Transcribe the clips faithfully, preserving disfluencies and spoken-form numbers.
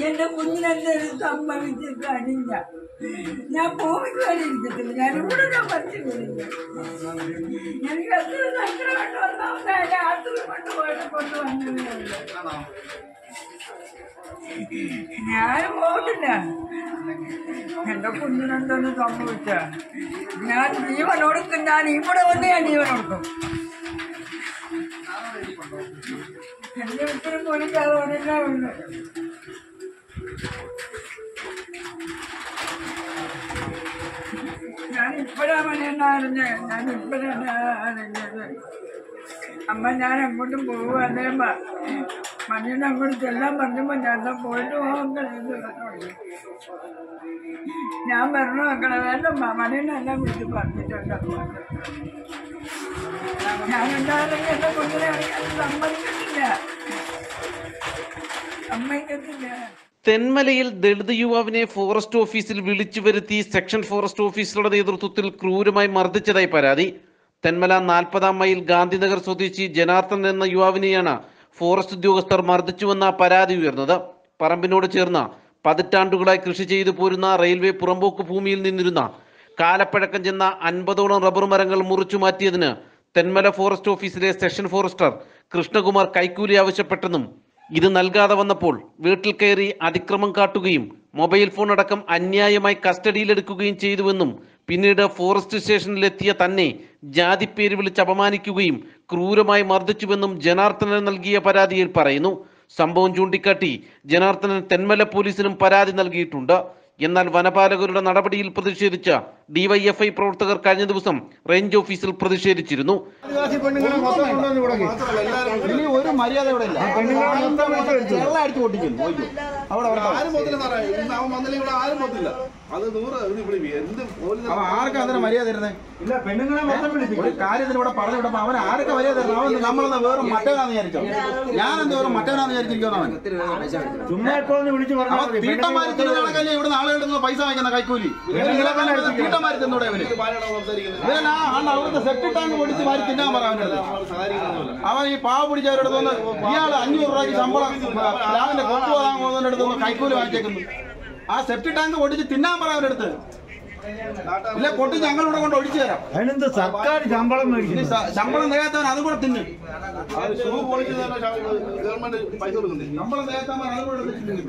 എന്റെ കുഞ്ഞിനെന്തെങ്കിലും സംഭവിച്ചിട്ട് അണിഞ്ഞ ഞാൻ ഭൂമിക്ക് വരെ ഇരിക്കത്തില്ല. ഞാൻ ഇവിടെ ഞാൻ പറിച്ചു വിടില്ല. എനിക്ക് എത്ര സങ്കടമായിട്ട് ഒന്നാമത്തെ ആശുപത്രി കൊണ്ടുപോയിട്ട് കൊണ്ടുവന്നതിനുണ്ട്. ഞാൻ പോയിട്ടില്ല. എന്റെ കുഞ്ഞിനെന്തൊന്ന് സംഭവിച്ച ഞാൻ ജീവൻ കൊടുക്കും. ഞാൻ ഇവിടെ വന്ന് ഞാൻ ജീവൻ കൊടുക്കും. എന്റെ ഇത്തിരി പൊളിക്കാതെ വന്നില്ല ഉണ്ട്. ഞാൻ ഇപ്പോഴാ മണിയെന്നാ അറിഞ്ഞ്. ഞാൻ ഇപ്പോഴാണ് അറിഞ്ഞത്. അമ്മ ഞാൻ അങ്ങോട്ടും പോകുക. അദ്ദേഹം മണിയെന്ന് അങ്ങോട്ട് ചെല്ലാൻ പറഞ്ഞപ്പോൾ ഞാൻ എന്താ പോയിട്ട് പോകണമെന്ന് പറഞ്ഞു. ഞാൻ വരണോ മക്കളെ? വേണ്ട മണിയെന്നെ എല്ലാം വിളിച്ച് പറഞ്ഞിട്ടുണ്ട്. ഞാൻ ഉണ്ടായിരുന്നെങ്കിൽ എന്റെ കുഞ്ഞിനെ അറിയാൻ സമ്മതിക്കത്തില്ല സമ്മതിക്കത്തില്ല തെന്മലയിൽ ദളിത് യുവാവിനെ ഫോറസ്റ്റ് ഓഫീസിൽ വിളിച്ചു വരുത്തി സെക്ഷൻ ഫോറസ്റ്റ് ഓഫീസറുടെ നേതൃത്വത്തിൽ ക്രൂരമായി മർദ്ദിച്ചതായി പരാതി. തെന്മല നാൽപ്പതാം മൈൽ ഗാന്ധിനഗർ സ്വദേശി ജനാർദ്ദൻ എന്ന യുവാവിനെയാണ് ഫോറസ്റ്റ് ഉദ്യോഗസ്ഥർ മർദ്ദിച്ചുവെന്ന പരാതി ഉയർന്നത്. പറമ്പിനോട് ചേർന്ന് പതിറ്റാണ്ടുകളായി കൃഷി ചെയ്തു പോരുന്ന റെയിൽവേ പുറമ്പോക്ക് ഭൂമിയിൽ നിന്നിരുന്ന കാലപ്പഴക്കം ചെന്ന അൻപതോളം റബ്ബർ മരങ്ങൾ മുറിച്ചു മാറ്റിയതിന് തെന്മല ഫോറസ്റ്റ് ഓഫീസിലെ സെഷൻ ഫോറസ്റ്റർ കൃഷ്ണകുമാർ കൈക്കൂലി ആവശ്യപ്പെട്ടെന്നും ഇത് നൽകാതെ വന്നപ്പോൾ വീട്ടിൽ കയറി അതിക്രമം കാട്ടുകയും മൊബൈൽ ഫോൺ അടക്കം അന്യായമായി കസ്റ്റഡിയിലെടുക്കുകയും ചെയ്തുവെന്നും പിന്നീട് ഫോറസ്റ്റ് സ്റ്റേഷനിലെത്തിയ തന്നെ ജാതിപ്പേര് വിളിച്ച് അപമാനിക്കുകയും ക്രൂരമായി മർദ്ദിച്ചുവെന്നും ജനാർദ്ദനൻ നൽകിയ പരാതിയിൽ പറയുന്നു. സംഭവം ചൂണ്ടിക്കാട്ടി ജനാർദ്ദനൻ തെന്മല പോലീസിനും പരാതി നൽകിയിട്ടുണ്ട്. എന്നാൽ വനപാലകരുടെ നടപടിയിൽ പ്രതിഷേധിച്ച ഡിവൈഎഫ്ഐ പ്രവർത്തകർ കഴിഞ്ഞ ദിവസം റേഞ്ച് ഓഫീസിൽ പ്രതിഷേധിച്ചിരുന്നു. ഒരു മര്യാദ ഇവിടെ ഇല്ല. ആർക്കും അതിന് മര്യാദ തരുന്നത്? ഒരു കാര്യത്തിന് ഇവിടെ പറഞ്ഞു വിട്ടപ്പോ അവൻ ആരൊക്കെ മര്യാദ തരുന്നത്? അവൻ നമ്മളെന്താ വേറെ മറ്റവനാന്ന് വിചാരിച്ചോ? ഞാനെന്താ വേറെ മറ്റവനാന്ന് വിചാരിച്ചിരിക്കുന്നു. അവൻ തീട്ടന്മാര് തിരുനാളല്ലേ ഇവിടെ നാളെ ഇടുന്ന പൈസ വാങ്ങിക്കുന്ന കൈക്കൂലി. തീട്ടന്മാര് തിന്നൂടെ അവന്? ഇവനാ അവിടുത്തെ സെപ്റ്റി ടാങ്ക് പൊടിച്ച് മാറി തിന്നാൻ പറ അവൻ്റെ അടുത്ത്. അവൻ ഈ പാവ പിടിച്ചവരുടെ അടുത്ത് ഇയാള് അഞ്ഞൂറ് രൂപയ്ക്ക് ശമ്പളം ലാവിന്റെ കൊക്കു വാങ്ങാൻ പോകുന്നതിന്റെ അടുത്ത് കൈക്കൂലി വാങ്ങിച്ചേക്കുന്നു. ആ സെപ്റ്റി ടാങ്ക് പൊടിച്ച് തിന്നാൻ പറ അവരുടെ അടുത്ത്. ഇല്ല പൊട്ടി ഞങ്ങളിവിടെ കൊണ്ട് ഒഴിച്ചു തരാം. അതിനെന്ത് സർക്കാർ ശമ്പളം ശമ്പളം തികയാത്തവൻ അതും കൂടെ തിന്നും. ശമ്പളം തികയാത്തവൻ അതും കൂടെ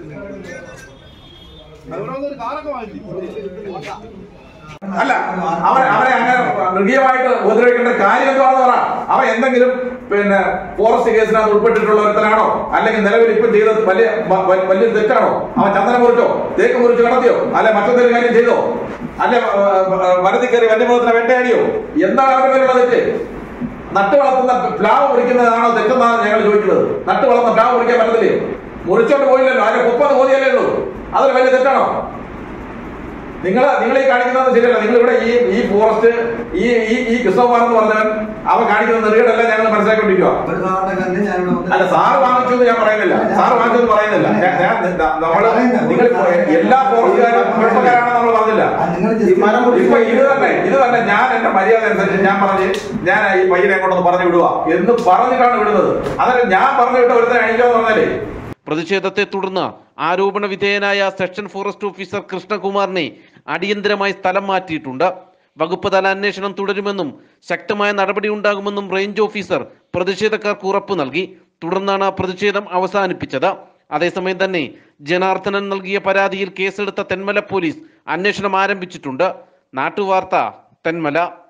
അല്ല അവൻ അവരെ അങ്ങനെ മൃഗീയമായിട്ട് ഉപദ്രവിക്കേണ്ട കാര്യം എന്താണെന്ന് പറ. അവൻ എന്തെങ്കിലും പിന്നെ ഫോറസ്റ്റ് കേസിനകത്ത് ഉൾപ്പെട്ടിട്ടുള്ള ഒരുത്തനാണോ? അല്ലെങ്കിൽ നിലവിൽ ഇപ്പം ചെയ്തത് വലിയ വലിയ തെറ്റാണോ? അവൻ ചന്ദനം മുറിച്ചോ, തേക്ക് മുറിച്ച് കടത്തിയോ, അല്ലെ മറ്റെന്തെങ്കിലും കാര്യം ചെയ്തോ, അല്ലെ വനത്തിൽ കയറി വന്യമൃഗത്തിനെ വേട്ടയാടിയോ? എന്താണ് അവരുടെ പേരുള്ള തെറ്റ്? നട്ട് വളർത്തുന്ന പ്ലാവ് മുറിക്കുന്നതാണോ തെറ്റെന്നാണ് ഞങ്ങൾ ചോദിക്കുന്നത്. നട്ട് വളർന്ന പ്ലാവ് മുറിക്കാൻ പറ്റത്തില്ലേ? മുറിച്ചോണ്ട് പോയില്ലല്ലോ, അതിന്റെ മുപ്പത് മോദിയല്ലേ ഉള്ളൂ. അതൊരു വലിയ തെറ്റാണോ? നിങ്ങൾ നിങ്ങൾ ഈ കാണിക്കുന്നത് ശരിയല്ല. നിങ്ങൾ ഇവിടെ ഈ ഈ ഫോറസ്റ്റ് ഈ ഈ ഈ കൃഷ്ണകുമാർ എന്ന് പറഞ്ഞവൻ അവൻ കാണിക്കുന്ന നെറുകേടെല്ലാം ഞങ്ങൾ മനസ്സിലാക്കിക്കൊണ്ടിരിക്കുക. അല്ല സാറ് വാങ്ങിച്ചു എന്ന് ഞാൻ പറയുന്നില്ല, സാറ് വാങ്ങിച്ചെന്ന് പറയുന്നില്ല. നമ്മള് നിങ്ങൾ എല്ലാ ഫോറസ്റ്റുകാരും കുഴപ്പക്കാരാണെന്ന് നമ്മൾ പറഞ്ഞില്ല. ഇപ്പൊ ഇത് തന്നെ ഇത് തന്നെ ഞാൻ എന്റെ മര്യാദ അനുസരിച്ച് ഞാൻ പറഞ്ഞ് ഞാൻ ഈ പയ്യനെ കൊണ്ടൊന്ന് പറഞ്ഞു വിടുക എന്ന് പറഞ്ഞിട്ടാണ് വിടുന്നത്. അന്നേരം ഞാൻ പറഞ്ഞു വിട്ട ഒരുത്തനെ അണിക്കാന്ന് പറഞ്ഞാലേ. പ്രതിഷേധത്തെ തുടർന്ന് ആരോപണ വിധേയനായ സെക്ഷൻ ഫോറസ്റ്റ് ഓഫീസർ കൃഷ്ണകുമാറിനെ അടിയന്തരമായി സ്ഥലം മാറ്റിയിട്ടുണ്ട്. വകുപ്പ് തല അന്വേഷണം തുടരുമെന്നും ശക്തമായ നടപടി ഉണ്ടാകുമെന്നും റേഞ്ച് ഓഫീസർ പ്രതിഷേധക്കാർക്ക് ഉറപ്പ് നൽകി. തുടർന്നാണ് പ്രതിഷേധം അവസാനിപ്പിച്ചത്. അതേസമയം തന്നെ ജനാർദ്ദനൻ നൽകിയ പരാതിയിൽ കേസെടുത്ത തെന്മല പോലീസ് അന്വേഷണം ആരംഭിച്ചിട്ടുണ്ട്. നാട്ടുവാർത്ത തെന്മല.